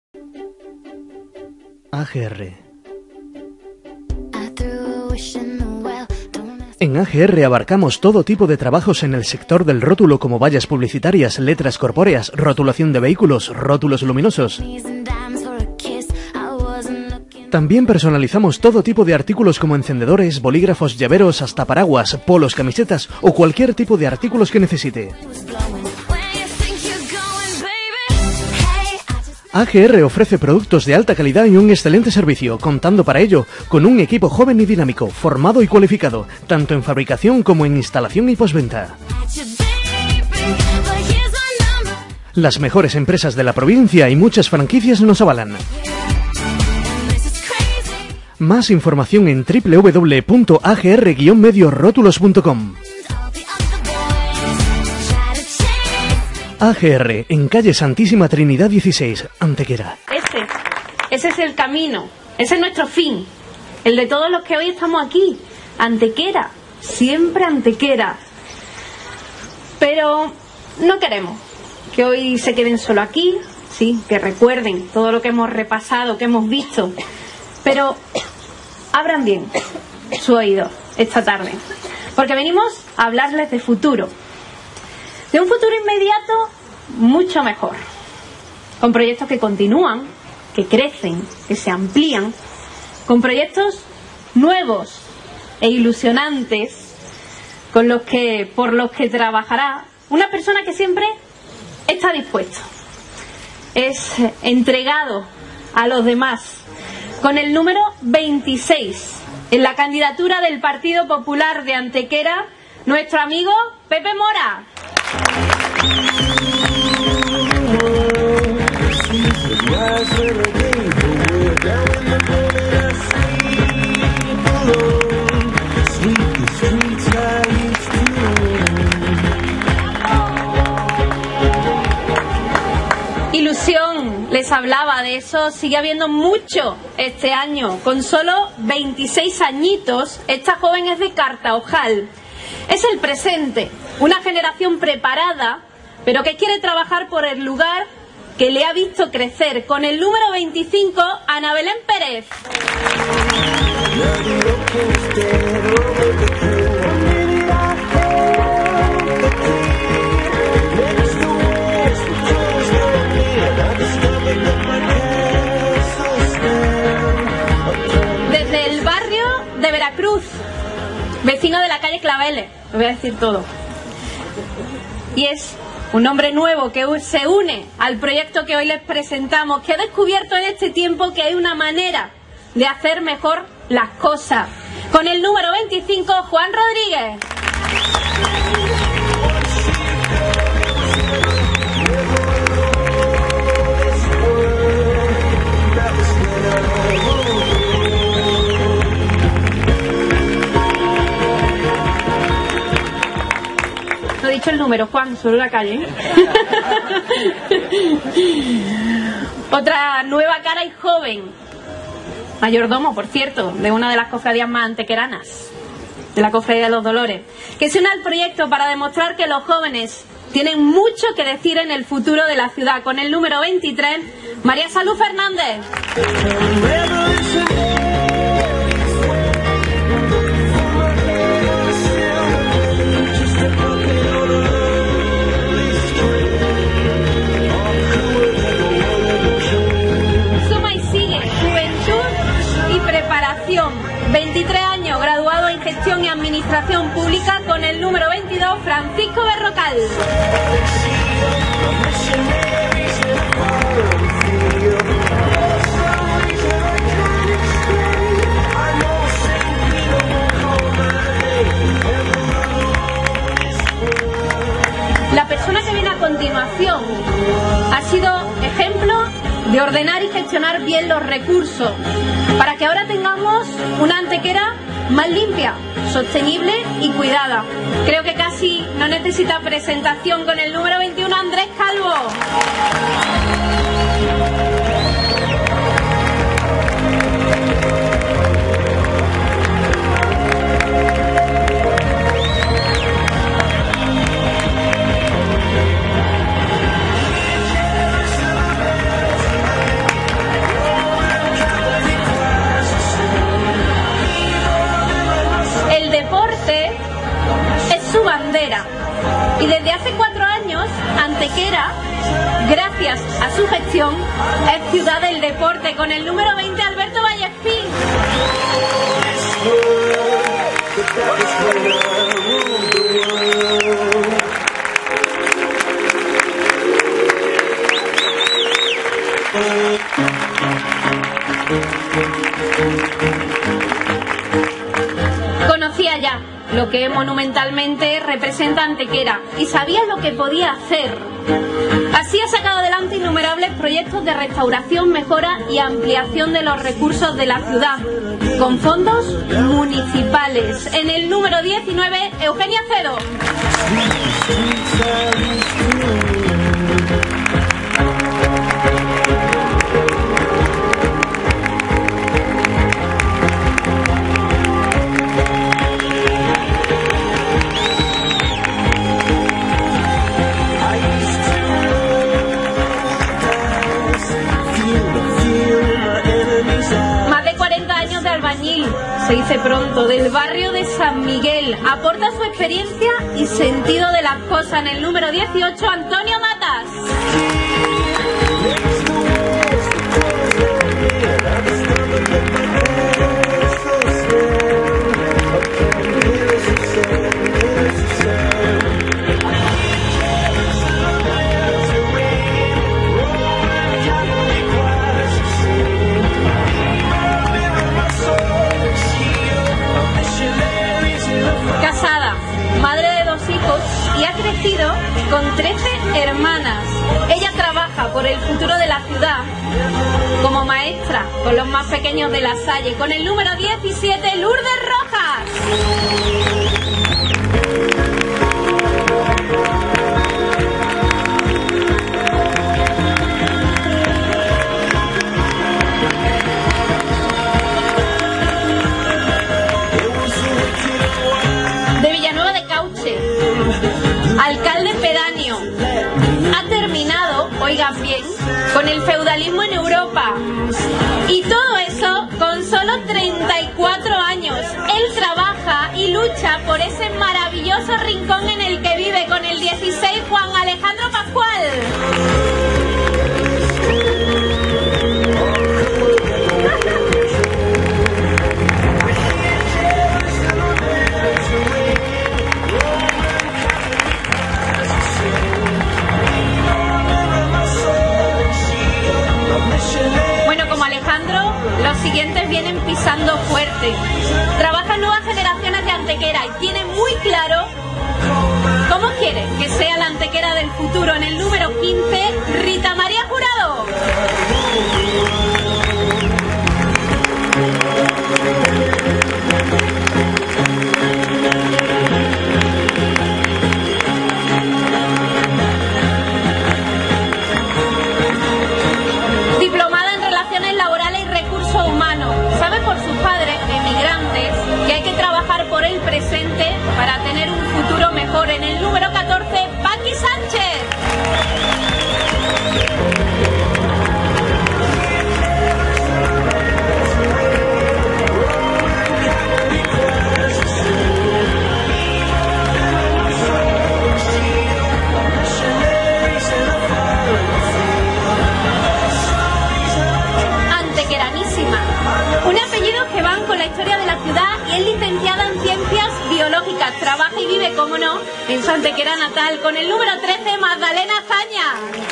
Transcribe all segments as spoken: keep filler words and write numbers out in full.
A G R. En A G R abarcamos todo tipo de trabajos en el sector del rótulo, como vallas publicitarias, letras corpóreas, rotulación de vehículos, rótulos luminosos. También personalizamos todo tipo de artículos como encendedores, bolígrafos, llaveros, hasta paraguas, polos, camisetas o cualquier tipo de artículos que necesite. A G R ofrece productos de alta calidad y un excelente servicio, contando para ello con un equipo joven y dinámico, formado y cualificado, tanto en fabricación como en instalación y postventa. Las mejores empresas de la provincia y muchas franquicias nos avalan. Más información en doble u doble u doble u punto a g r guion medio rótulos punto com. A G R, en calle Santísima Trinidad dieciséis, Antequera. Ese, ese es el camino, ese es nuestro fin, el de todos los que hoy estamos aquí. Antequera, siempre Antequera. Pero no queremos que hoy se queden solo aquí, sí, que recuerden todo lo que hemos repasado, que hemos visto, pero abran bien su oído esta tarde, porque venimos a hablarles de futuro. De un futuro inmediato mucho mejor, con proyectos que continúan, que crecen, que se amplían, con proyectos nuevos e ilusionantes, con los que, por los que trabajará una persona que siempre está dispuesto, es entregado a los demás, con el número veintiséis en la candidatura del Partido Popular de Antequera, nuestro amigo Pepe Mora. Ilusión, les hablaba de eso, sigue habiendo mucho este año. Con solo veintiséis añitos, esta joven es de Cartaojal. Es el presente, una generación preparada, pero que quiere trabajar por el lugar que le ha visto crecer. Con el número veinticinco, Ana Belén Pérez. Desde el barrio de Veracruz, vecino de la calle Claveles, lo voy a decir todo. Y es un hombre nuevo que se une al proyecto que hoy les presentamos, que ha descubierto en este tiempo que hay una manera de hacer mejor las cosas. Con el número veinticinco, Juan Rodríguez. No he dicho el número, Juan, solo la calle. Otra nueva cara y joven, mayordomo, por cierto, de una de las cofradías más antequeranas, de la Cofradía de los Dolores, que se une al proyecto para demostrar que los jóvenes tienen mucho que decir en el futuro de la ciudad. Con el número veintitrés, María Salud Fernández. veintitrés años, graduado en Gestión y Administración Pública. Con el número veintidós, Francisco Berrocal. La persona que viene a continuación ha sido ejemplo de ordenar y gestionar bien los recursos, para que ahora tengamos una Antequera más limpia, sostenible y cuidada. Creo que casi no necesita presentación. Con el número veintiuno, Andrés Calvo. gracias a su gestión, es ciudad del deporte, con el número veinte, Alberto Vallespín. Conocía ya lo que monumentalmente representa Antequera y sabía lo que podía hacer. Así ha sacado adelante innumerables proyectos de restauración, mejora y ampliación de los recursos de la ciudad, con fondos municipales. En el número diecinueve, Eugenia Cedo. Se dice pronto, del barrio de San Miguel, aporta su experiencia y sentido de las cosas. En el número dieciocho, Antonio Matas. Y ha crecido con trece hermanas. Ella trabaja por el futuro de la ciudad como maestra con los más pequeños de La Salle. Con el número diecisiete, Lourdes Rojas. Alcalde pedáneo, ha terminado, oigan bien, con el feudalismo en Europa. Y todo eso con solo treinta y cuatro años. Él trabaja y lucha por ese maravilloso rincón en el que vive. Con el dieciséis, Juan Alejandro Pascual. Los siguientes vienen pisando fuerte. Trabajan nuevas generaciones de Antequera y tienen muy claro cómo quiere que sea la Antequera del futuro. En el número quince, Rita María Jurado. Diplomada en Relaciones Laborales y Recursos Humanos. Sabe por sus padres, emigrantes, que hay que trabajar por el presente para tener un futuro mejor. En el número catorce, Paqui Sánchez. Un apellido que van con la historia de la ciudad y es licenciada en Ciencias Biológicas. Trabaja y vive, como no, en su Antequera natal. Con el número trece, Magdalena Zaña.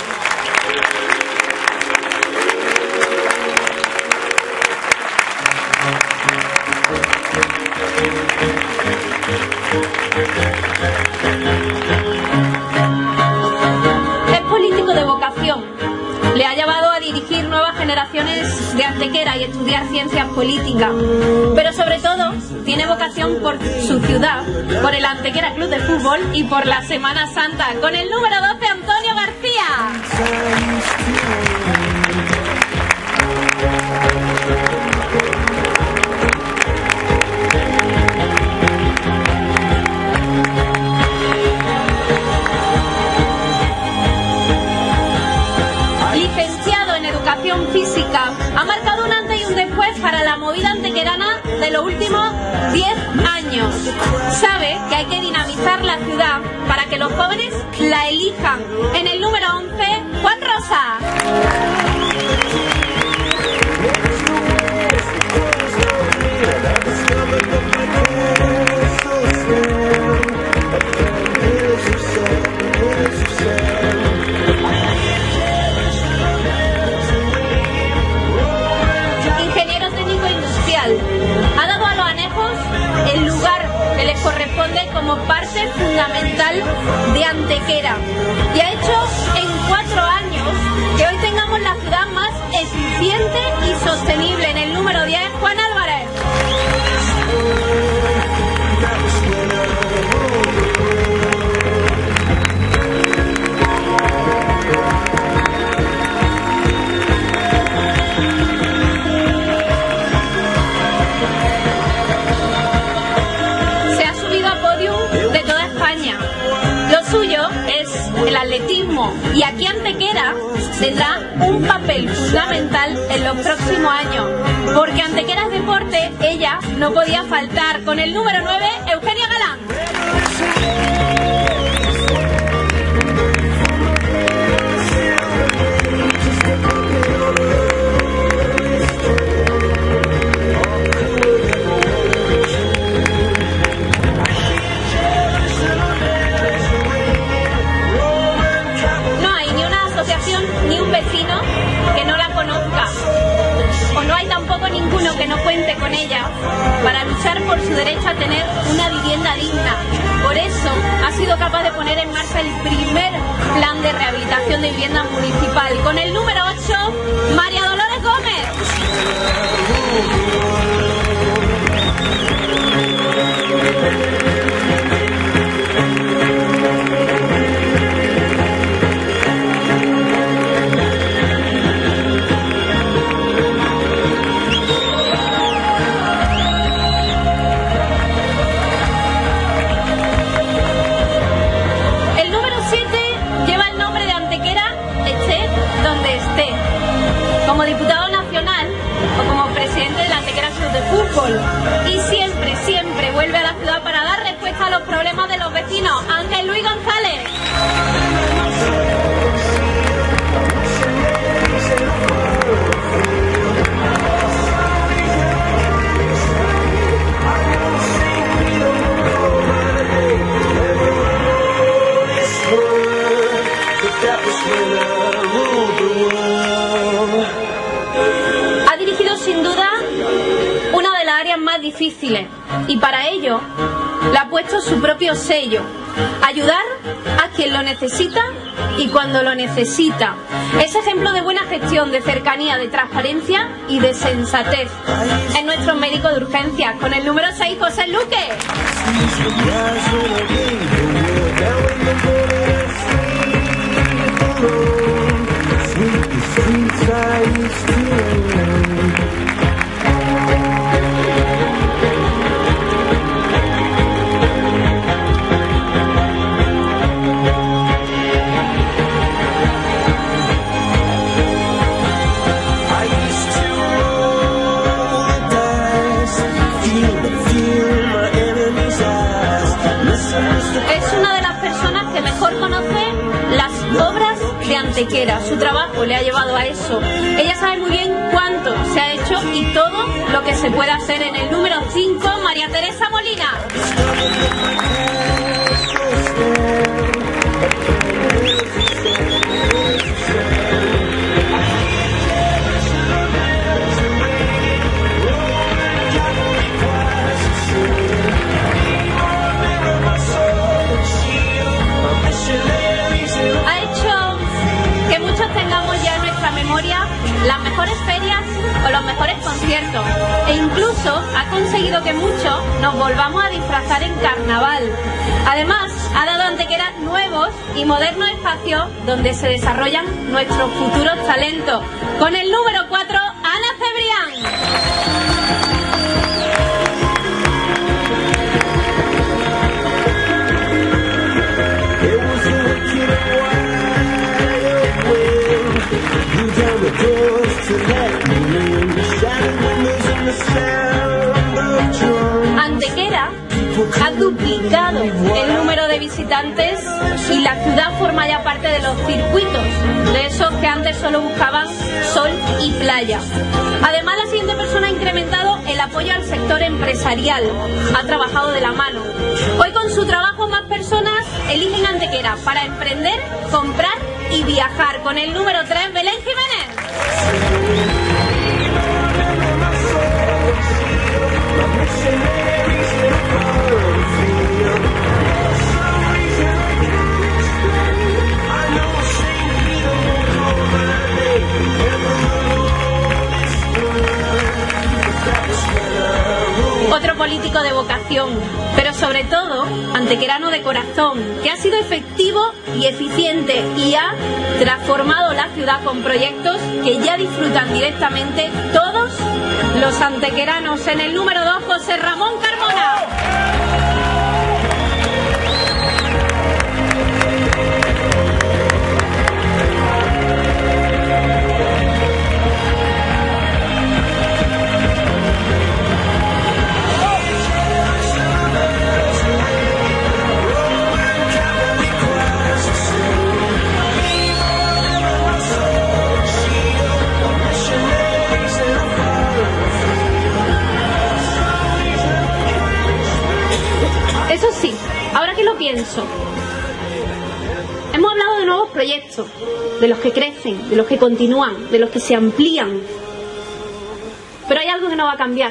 Es político de vocación. Le ha llevado a dirigir nuevas generaciones de Antequera y estudiar ciencias políticas. Pero sobre todo, tiene vocación por su ciudad, por el Antequera Club de Fútbol y por la Semana Santa. Con el número doce, Antonio García. Física, ha marcado un antes y un después juez para la movida antequerana de los últimos diez años. Sabe que hay que dinamizar la ciudad para que los jóvenes la elijan. En el número once, Juan Rosa. Ingeniero técnico industrial. Ha dado a los anejos el lugar que les corresponde como parte fundamental de Antequera. Y ha hecho en cuatro años que hoy tengamos la ciudad más eficiente y sostenible. En el número diez, Juan Álvarez. El atletismo, y aquí Antequera tendrá un papel fundamental en los próximos años, porque Antequera es deporte, ella no podía faltar. Con el número nueve, Eugenia Galán. Ni un vecino que no la conozca, o no hay tampoco ninguno que no cuente con ella para luchar por su derecho a tener una vivienda digna. Por eso ha sido capaz de poner en marcha el primer plan de rehabilitación de vivienda municipal. Con el número ocho, María Dolores Gómez. Como diputado nacional o como presidente de la Antequera Club de Fútbol, y siempre, siempre vuelve a la ciudad para dar respuesta a los problemas de los vecinos. Ángel Luis González. Ha dirigido sin duda una de las áreas más difíciles, y para ello le ha puesto su propio sello: ayudar a quien lo necesita y cuando lo necesita. Es ejemplo de buena gestión, de cercanía, de transparencia y de sensatez. Es nuestro médico de urgencias. Con el número seis, José Luque. Es una de las personas que mejor conoce las obras de Antequera. Su trabajo le ha llevado a eso. Ella sabe muy bien cuánto se ha hecho y todo lo que se puede hacer. En el número cinco, María Teresa Molina. Las mejores ferias o los mejores conciertos, e incluso ha conseguido que muchos nos volvamos a disfrazar en carnaval. Además, ha dado a Antequera nuevos y modernos espacios donde se desarrollan nuestros futuros talentos. Con el número cuatro, Ana Cebrián. You down the doors to let me in, shining when the aumentado el número de visitantes y la ciudad forma ya parte de los circuitos, de esos que antes solo buscaban sol y playa. Además, la siguiente persona ha incrementado el apoyo al sector empresarial, ha trabajado de la mano. Hoy con su trabajo más personas eligen Antequera para emprender, comprar y viajar. Con el número tres, Belén Jiménez. Otro político de vocación, pero sobre todo antequerano de corazón, que ha sido efectivo y eficiente y ha transformado la ciudad con proyectos que ya disfrutan directamente todos los antequeranos. En el número dos, José Ramón Carmona. Eso sí, ahora que lo pienso, hemos hablado de nuevos proyectos, de los que crecen, de los que continúan, de los que se amplían, pero hay algo que no va a cambiar.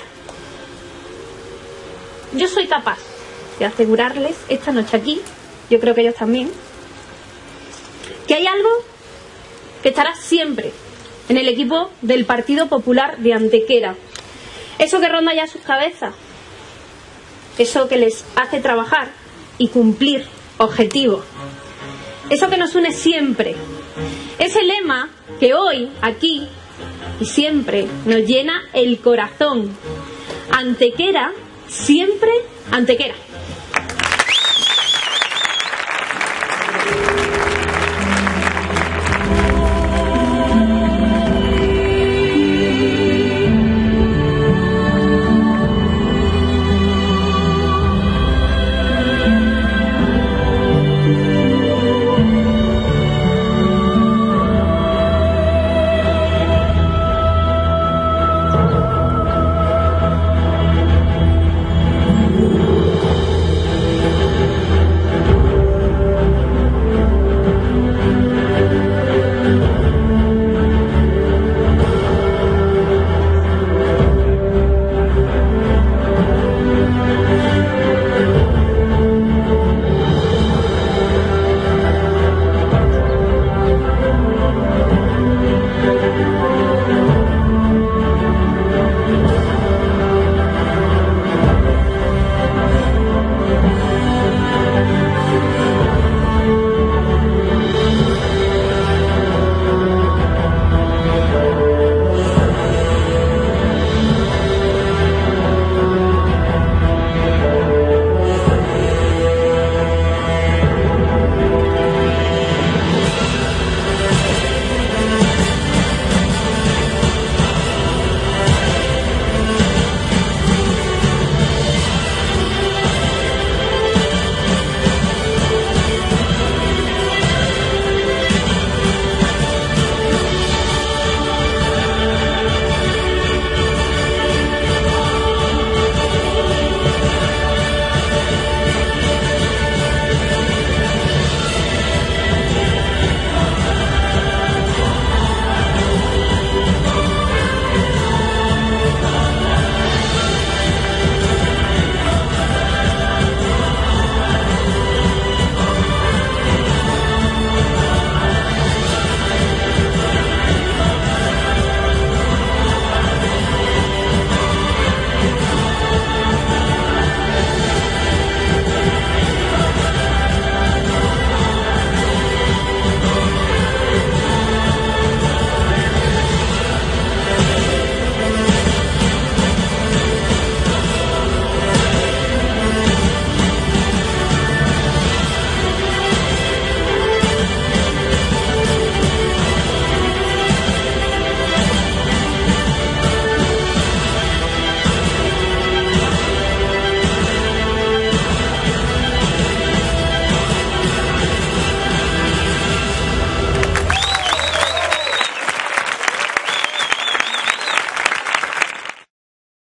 Yo soy capaz de asegurarles esta noche aquí, yo creo que ellos también, que hay algo que estará siempre en el equipo del Partido Popular de Antequera, eso que ronda ya sus cabezas, eso que les hace trabajar y cumplir objetivos, eso que nos une siempre, ese lema que hoy, aquí y siempre nos llena el corazón: Antequera, siempre Antequera.